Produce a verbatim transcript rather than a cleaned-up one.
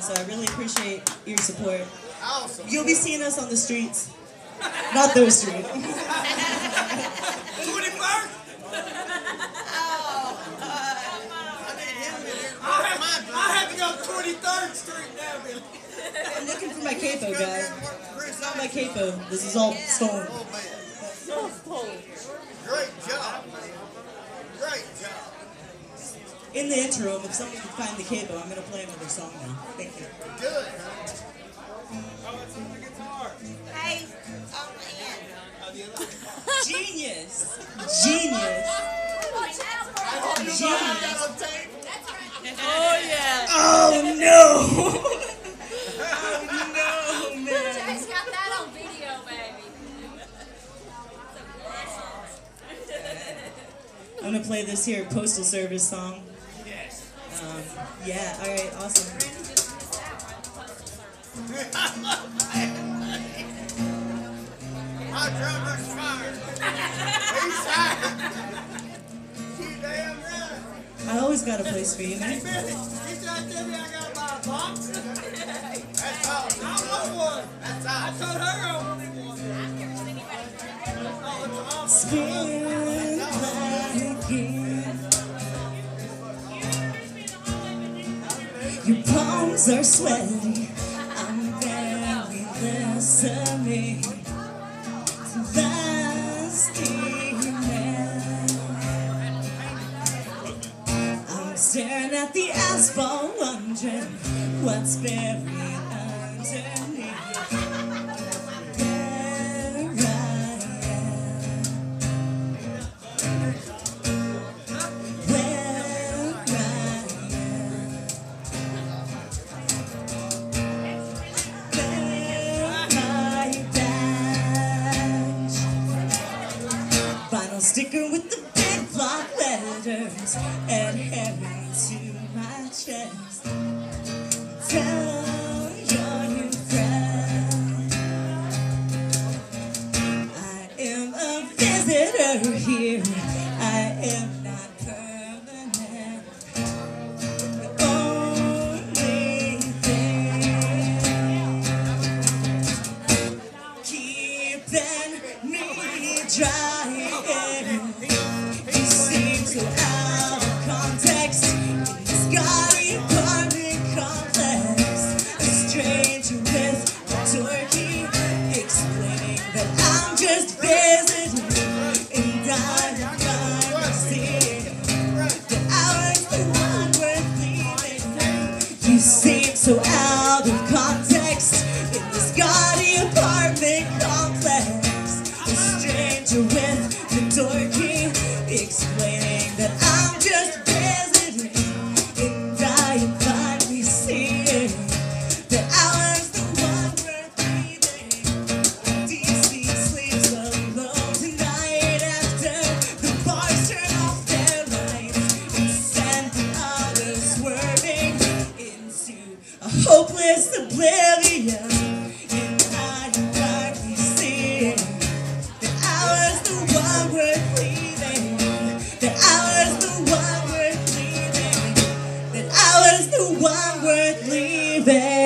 so I really appreciate your support. Awesome. You'll be seeing us on the streets. Not those streets. twenty-first? I have to go twenty-third Street now, Billy. I'm looking for my capo, guys. It's not my capo. This is all stolen. Great job. Great job. In the interim, if someone can find the capo, I'm going to play another song now. Thank you. Good. Hey, on the end. Genius! Genius! Genius! Oh yeah. Oh no! Oh no, man! Jay's got that on video, baby. I'm gonna play this here Postal Service song. Yes. Um, yeah, alright, awesome. My drummer's fired. He's fired. You damn right. I always got a place for you, man. Billy, you trying to tell me I gotta buy a box? That's all. I want one. That's all. I told her I wanted one. Oh, it's awesome. Spin like it. Your palms are sweaty. I'm very listening. I'm staring at the asphalt, wondering what's buried underneath. Where I am, where I am, vinyl sticker with the big block letters adhering to my chest. Tell your new friend I am a visitor here. I am not permanent. The only thing keeping me dry. You seem so out of context in this gaudy apartment complex. A stranger with a turkey explaining that I'm just visiting, and I'm not seeing that I was the one worth leaving. You seem so out of context in this gaudy apartment complex. A stranger with the turkey explaining that I'm just visiting, and I am finally seeing that I was the one worth leaving. D C sleeps alone tonight after the bars turn off their lights and send the others swerving into a hopeless oblivion. And I am finally seeing that I was the one worth leaving. That I was the one worth leaving. That I was the one worth leaving.